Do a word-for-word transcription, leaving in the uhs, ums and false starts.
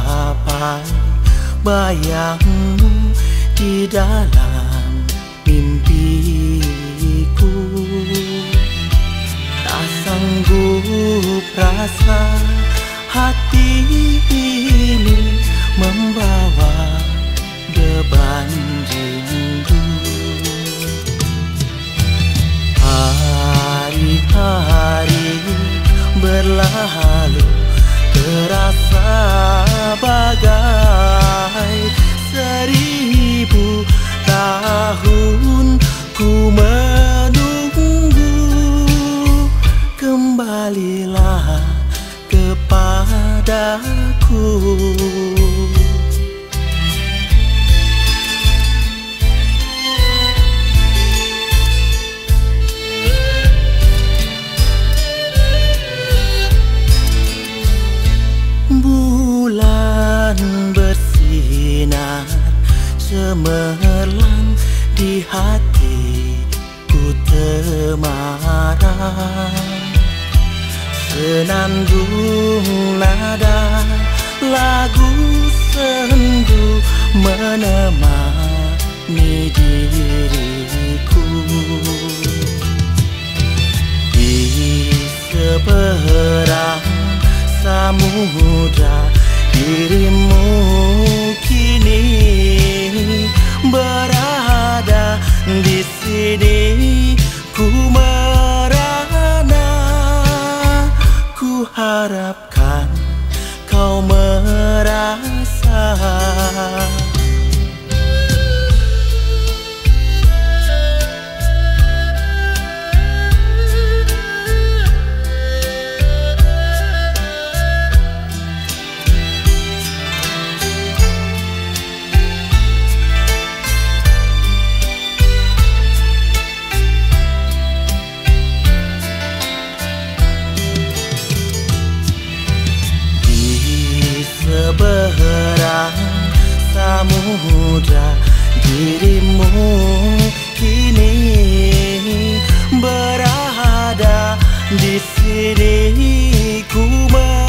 gapai bayangmu di dalam mimpiku. Tak sanggup rasa hati ini membawa beban rindu. Hari-hari berlalu terasa bagai seribu tahun ku menunggu. Kembalilah kepadaku. Bulan bersinar cemerlang di hatiku temaram. Senandung nada lagu sendu menemani diriku. Di seberang samudra dirimu kini berada di sini. Ku merana, ku harapkan kau merasa. Seberang samudra dirimu kini berada di sini. Ku